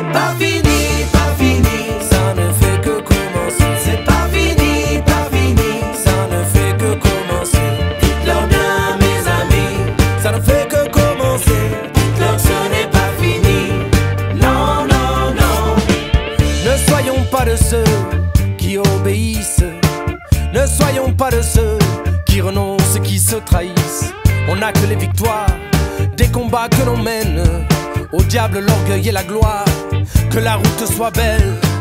C'est pas fini, pas fini, ça ne fait que commencer. c'est pas fini, pas fini, Ça ne fait que commencer. dites-leur bien mes amis, Ça ne fait que commencer. dites-leur que ce n'est pas fini, non, non, non. Ne soyons pas de ceux qui obéissent. Ne soyons pas de ceux qui renoncent, qui se trahissent. On n'a que les victoires des combats que l'on mène. Au diable l'orgueil et la gloire. Que la route soit belle,